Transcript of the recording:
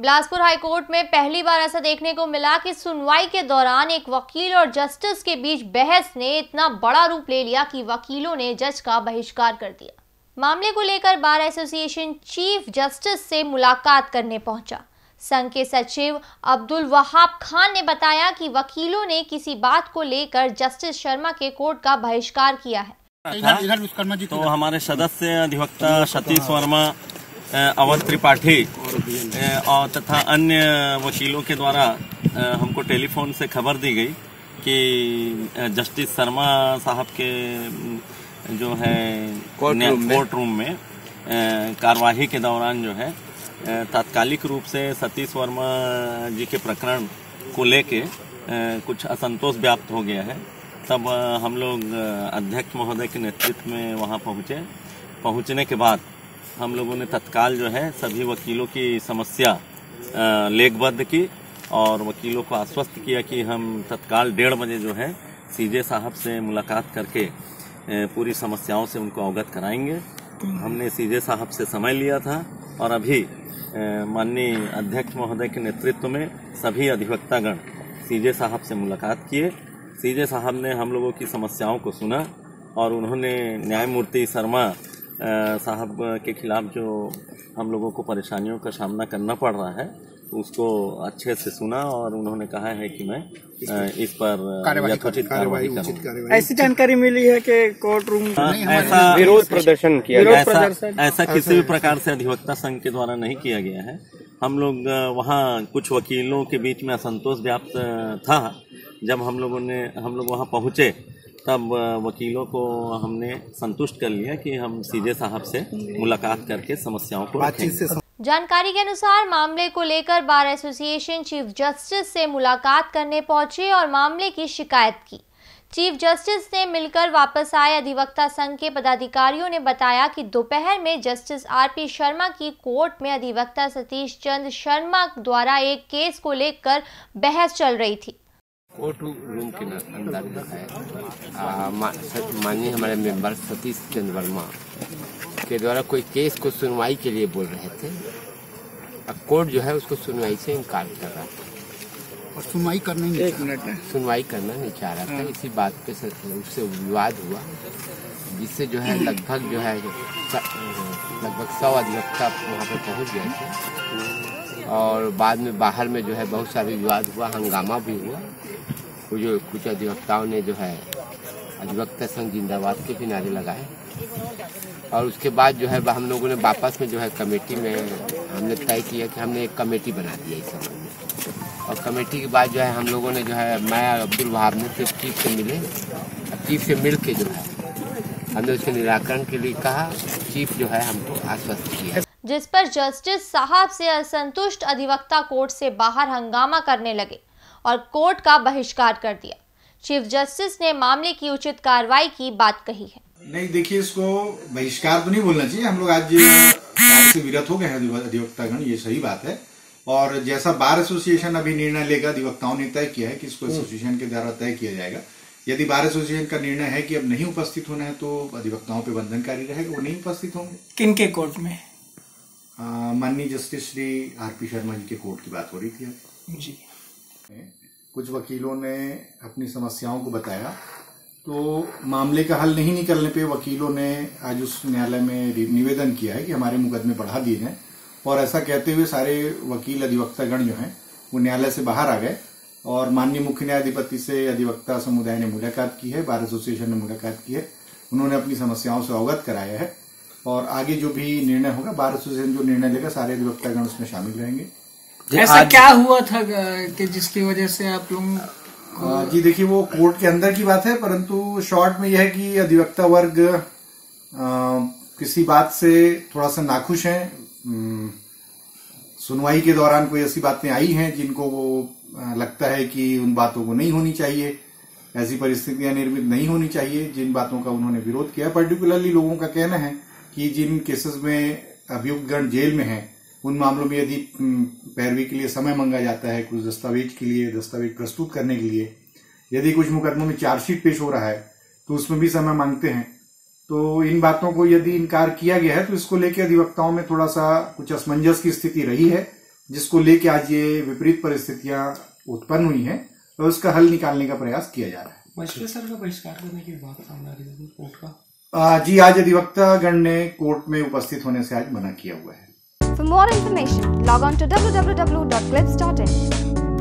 Bilaspur high court में पहली बार ऐसा देखने को मिला कि सुनवाई के दौरान एक वकील और जस्टिस के बीच बहस ने इतना बड़ा रूप ले लिया कि वकीलों ने जज का बहिष्कार कर दिया। मामले को लेकर बार एसोसिएशन चीफ जस्टिस से मुलाकात करने पहुंचा। संघ के सचिव अब्दुल वहाब खान ने बताया कि वकीलों ने किसी बात को लेकर जस्टिस शर्मा के कोर्ट का बहिष्कार किया है। तो हमारे सदस्य अधिवक्ता सतीश वर्मा, अवध त्रिपाठी और तथा अन्य वकीलों के द्वारा हमको टेलीफोन से खबर दी गई कि जस्टिस शर्मा साहब के जो है कोर्ट रूम में कार्यवाही के दौरान जो है तात्कालिक रूप से सतीश वर्मा जी के प्रकरण को लेके कुछ असंतोष व्याप्त हो गया है। तब हम लोग अध्यक्ष महोदय के नेतृत्व में वहां पहुंचने के बाद हम लोगों ने तत्काल जो है सभी वकीलों की समस्या लेखबद्ध की और वकीलों को आश्वस्त किया कि हम तत्काल 1:30 बजे जो है सीजे साहब से मुलाकात करके पूरी समस्याओं से उनको अवगत कराएंगे। हमने सीजे साहब से समय लिया था और अभी माननीय अध्यक्ष महोदय के नेतृत्व में सभी अधिवक्तागण सीजे साहब से मुलाकात किए। सीजे साहब ने हम लोगों की समस्याओं को सुना और उन्होंने न्यायमूर्ति शर्मा साहब के खिलाफ जो हम लोगों को परेशानियों का सामना करना पड़ रहा है उसको अच्छे से सुना और उन्होंने कहा है कि मैं इस पर यथोचित कार्रवाई करूंगा। ऐसी जानकारी मिली है कि कोर्ट रूम ऐसा विरोध प्रदर्शन किया ऐसा किसी भी प्रकार से अधिवक्ता संघ के द्वारा नहीं किया गया है। हम लोग वहाँ कुछ वकीलों के बीच में असंतोष व्याप्त था। जब हम लोग वहाँ पहुँचे तब वकीलों को हमने संतुष्ट कर लिया कि हम सीजे साहब से मुलाकात करके समस्याओं को रखेंगे। जानकारी के अनुसार मामले को लेकर बार एसोसिएशन चीफ जस्टिस से मुलाकात करने पहुंचे और मामले की शिकायत की। चीफ जस्टिस से मिलकर वापस आए अधिवक्ता संघ के पदाधिकारियों ने बताया कि दोपहर में जस्टिस आरपी शर्मा की कोर्ट में अधिवक्ता सतीश चंद्र शर्मा द्वारा एक केस को लेकर बहस चल रही थी। कोर्ट रूम के अंदर जो है माननीय हमारे मेंबर सतीश चंद्र वर्मा के द्वारा कोई केस को सुनवाई के लिए बोल रहे थे। अब कोर्ट जो है उसको सुनवाई से इनकार कर रहा था और सुनवाई करना नहीं चाह रहा था। इसी बात पे उससे विवाद हुआ जिससे जो है लगभग 100 अधिवक्ता वहाँ पर पहुँच गए थे और बाद में बाहर में जो है बहुत सारे विवाद हुआ, हंगामा भी हुआ। कुछ अधिवक्ताओं ने जो है अधिवक्ता संघ जिंदाबाद के भी नारे लगाए और उसके बाद जो है हम लोगों ने वापस में जो है कमेटी में हमने तय किया कि हमने एक कमेटी बना दिया इस संबंध में। और कमेटी के बाद जो है हम लोगों ने जो है मैं अब्दुल वहाब ने फिर चीफ से मिले। चीफ से मिल के जो है हमने उसके निराकरण के लिए कहा। चीफ जो है हमको आश्वस्त किया, जिस पर जस्टिस साहब से असंतुष्ट अधिवक्ता कोर्ट से बाहर हंगामा करने लगे और कोर्ट का बहिष्कार कर दिया। चीफ जस्टिस ने मामले की उचित कार्रवाई की बात कही है। नहीं, देखिए, इसको बहिष्कार तो नहीं बोलना चाहिए। हम लोग आज कार्य से विरत हो गए हैं अधिवक्तागण, ये सही बात है। और जैसा बार एसोसिएशन अभी निर्णय लेगा, अधिवक्ताओं ने तय किया है कि इसको एसोसिएशन के द्वारा तय किया जाएगा। यदि बार एसोसिएशन का निर्णय है कि अब नहीं उपस्थित होना है तो अधिवक्ताओं पे बंधनकारी रहेगा, वो नहीं उपस्थित होंगे। किन के कोर्ट में? माननीय जस्टिस श्री आरपी शर्मा जी के कोर्ट की बात हो रही थी जी। कुछ वकीलों ने अपनी समस्याओं को बताया तो मामले का हल नहीं निकलने पे वकीलों ने आज उस न्यायालय में निवेदन किया है कि हमारे मुकदमे बढ़ा दिए जाएं। और ऐसा कहते हुए सारे वकील अधिवक्तागण जो हैं वो न्यायालय से बाहर आ गए और माननीय मुख्य न्यायाधिपति से अधिवक्ता समुदाय ने मुलाकात की है, बार एसोसिएशन ने मुलाकात की है। उन्होंने अपनी समस्याओं से अवगत कराया है और आगे जो भी निर्णय होगा, बार एसोसिएशन जो निर्णय लेगा, सारे अधिवक्तागण उसमें शामिल रहेंगे। ऐसा क्या हुआ था कि जिसकी वजह से आप लोग? जी देखिए, वो कोर्ट के अंदर की बात है, परंतु शॉर्ट में यह है कि अधिवक्ता वर्ग किसी बात से थोड़ा सा नाखुश हैं। सुनवाई के दौरान कोई ऐसी बातें आई हैं जिनको वो लगता है कि उन बातों को नहीं होनी चाहिए, ऐसी परिस्थितियां निर्मित नहीं होनी चाहिए, जिन बातों का उन्होंने विरोध किया। पर्टिकुलरली लोगों का कहना है कि जिन केसेस में अभियुक्तगण जेल में हैं उन मामलों में यदि पैरवी के लिए समय मांगा जाता है, कुछ दस्तावेज के लिए दस्तावेज प्रस्तुत करने के लिए, यदि कुछ मुकदमों में चार्जशीट पेश हो रहा है तो उसमें भी समय मांगते हैं। तो इन बातों को यदि इनकार किया गया है तो इसको लेकर अधिवक्ताओं में थोड़ा सा कुछ असमंजस की स्थिति रही है, जिसको लेके आज ये विपरीत परिस्थितियां उत्पन्न हुई हैं, तो उसका हल निकालने का प्रयास किया जा रहा है। सर का बहिष्कार करने की बात सामने आ रही है कोर्ट का। जी, आज अधिवक्तागण ने कोर्ट में उपस्थित होने से आज मना किया हुआ है। For more information, log on to www.clips.in.